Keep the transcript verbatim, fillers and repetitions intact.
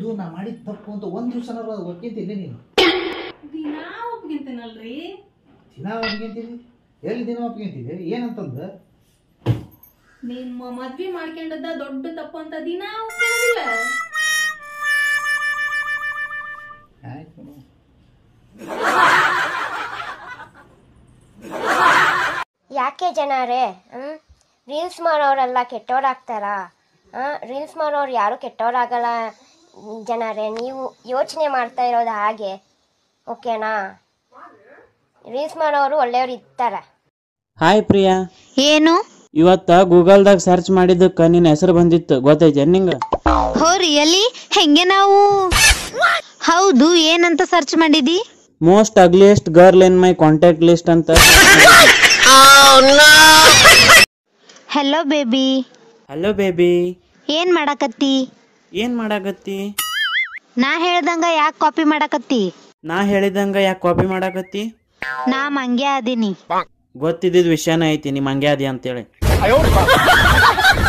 ಹೌದು ನಾ ಮಾಡಿದ ತಪ್ಪು ಅಂತ ಒಂದ್ ದಿವಸನಾರು ಅದು ಒಪ್ಕೊಂತಿಲ್ಲ ನೀನು. ದಿನ ಒಪ್ಕೊಂತೇನಲ್ರಿ? ದಿನ ಒಪ್ಕೊಂತೀನಿ? ಎಲ್ಲಿ ದಿನ ಒಪ್ಕೊಂತಿದ್ದೆ? ಏನಂತಂದ? ನಿಮ್ಮ ಮದ್ವಿ ಮಾಡ್ಕೊಂಡದ ದೊಡ್ಡ ತಪ್ಪು ಅಂತ ದಿನ ಒಪ್ಕೊಳ್ಳೋದಿಲ್ಲ. ಯಾಕೆ ಜನರೇ ಹ್ಮ್ ರೀಲ್ಸ್ ಮಾಡೋರೆಲ್ಲ ಕೆಟ್ಟೋರಾಗ್ತಾರ? ರೀಲ್ಸ್ ಮಾಡೋರು ಯಾರು ಕೆಟ್ಟೋರಾಗಲ್ಲ ಜನರೇ. ನೀವು ಯೋಚನೆ ಮಾಡ್ತಾ ಇರೋದು ಹಾಗೆ, ಓಕೆನಾ? ರೀಲ್ಸ್ ಮಾಡೋರು ಒಳ್ಳೆಯವ್ರು ಇರ್ತಾರ. ಹಾಯ್ ಪ್ರಿಯಾ. ಏನು? ಇವತ್ತ ಗೂಗಲ್ದಾಗ ಸರ್ಚ್ ಮಾಡಿದ್ದಕ್ಕ ನಿನ್ನ ಹೆಸರು ಬಂದಿತ್ತು, ಗೊತ್ತೈತೆ ನಿಂಗ? ಹೋ ರಿಯಲಿ? ಹೆಂಗೆ ನಾವು? ಹೌದು, ಏನಂತ ಸರ್ಚ್ ಮಾಡಿದಿ? Most ugliest girl in my contact list ಅಂತ. Hello baby. Hello baby. ಏನ್ ಮಾಡಾಕತ್ತಿ? ಏನ್ ಮಾಡಾಕತ್ತಿ? ನಾ ಹೇಳ್ದಂಗ ಯಾಕೆ ಕಾಪಿ ಮಾಡಾಕತ್ತಿ? ನಾ ಹೇಳಿದಂಗ ಯಾಕೆ ಕಾಪಿ ಮಾಡಾಕತ್ತಿ? ನಾ ಮಂಗ್ಯ ಅದೀನಿ. ಗೊತ್ತಿದ್ದ ವಿಷಯನ ಐತಿ, ನಿಮ್ಮ ಹಂಗೆ ಅದಿ ಅಂತೇಳಿ.